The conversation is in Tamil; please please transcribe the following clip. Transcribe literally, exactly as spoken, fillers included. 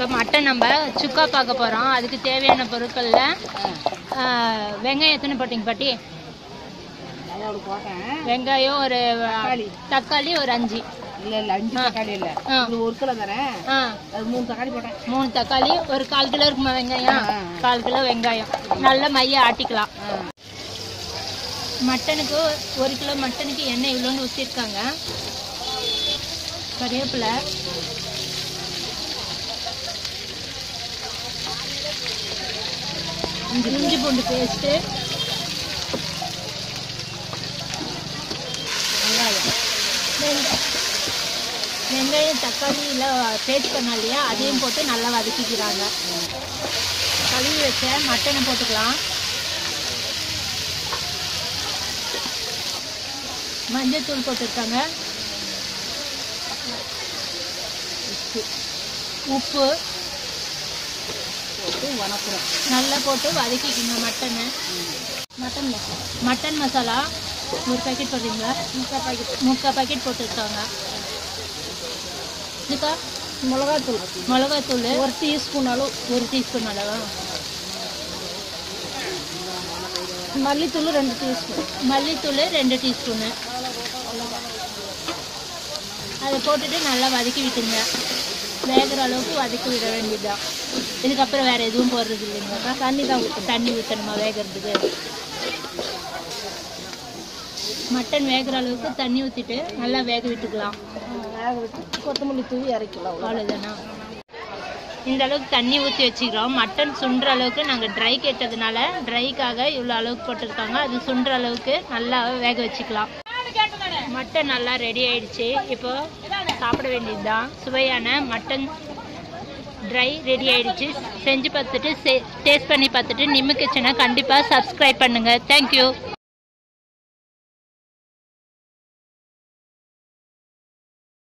இப்போ மட்டன் நம்ம சுக்கா பார்க்க போகிறோம். அதுக்கு தேவையான பொருட்களில் வெங்காயம் எத்தனை போட்டிங்க பாட்டி? வெங்காயம் ஒரு தக்காளி ஒரு அஞ்சு இல்லை இல்லை அஞ்சு தக்காளி இல்லை ஒரு கிலோ தரேன். அது மூணு தக்காளி போட்டேன். மூணு தக்காளி ஒரு கால் கிலோ இருக்குமா வெங்காயம்? கால் கிலோ வெங்காயம் நல்லா மைய ஆட்டிக்கலாம். மட்டனுக்கு ஒரு கிலோ மட்டனுக்கு எண்ணெய் இவ்வளோன்னு ஊற்றிருக்காங்க. கறிவேப்பிலை, இஞ்சி பூண்டு பேஸ்ட்டு, வெங்காயம் வெங்காயம் தக்காளியில் பேஸ்ட் பண்ணோம் இல்லையா, அதையும் போட்டு நல்லா வதக்கிக்கிறாங்க. கழுவி வச்ச மட்டனை போட்டுக்கலாம். மஞ்சள் தூள் போட்டுருக்காங்க, உப்பு போட்டு வதக்குறோம். நல்லா போட்டு வதக்கிக்கோங்க மட்டனை. மட்டன் மசாலா மட்டன் மசாலா ஒரு பேக்கெட் போடுறீங்களா? முக்கால் பாக்கெட் முக்கால் பாக்கெட் போட்டுருக்காங்க. இதுக்கா மிளகாத்தூள் மிளகாத்தூள் ஒரு டீஸ்பூன் அளவு ஒரு டீஸ்பூன் அளவா. மல்லித்தூள் ரெண்டு டீஸ்பூன் மல்லித்தூள் ரெண்டு டீஸ்பூனு. அதை போட்டுட்டு நல்லா வதக்கி விட்டுங்க. வேகிற அளவுக்கு வதக்கி விட வேண்டியதுதான். இதுக்கப்புறம் வேறு எதுவும் போடுறது இல்லைங்களா? தண்ணி தான் ஊற்றணும். தண்ணி ஊற்றணுமா வேகிறதுக்கு? மட்டன் வேகிற அளவுக்கு தண்ணி ஊற்றிட்டு நல்லா வேக விட்டுக்கலாம். வேக விட்டு கொத்தமல்லி தூவி இறக்கலாம். அவ்வளோதானா? இந்த அளவுக்கு தண்ணி ஊற்றி வச்சுக்கிறோம். மட்டன் சுண்டுற அளவுக்கு நாங்கள் ட்ரை கேட்டதுனால ட்ரைக்காக இவ்வளோ அளவுக்கு போட்டிருக்காங்க. அது சுண்டுற அளவுக்கு நல்லா வேக வச்சுக்கலாம். மட்டன் நல்லா ரெடி ஆயிடுச்சு. இப்போ சாப்பிட வேண்டியது தான். சுவையான மட்டன் ட்ரை ரெடி ஆயிடுச்சு. செஞ்சு பார்த்துட்டு டேஸ்ட் பண்ணி பார்த்துட்டு நிம்மு கிச்சனை கண்டிப்பாக சப்ஸ்கிரைப் பண்ணுங்கள். தேங்க்யூ.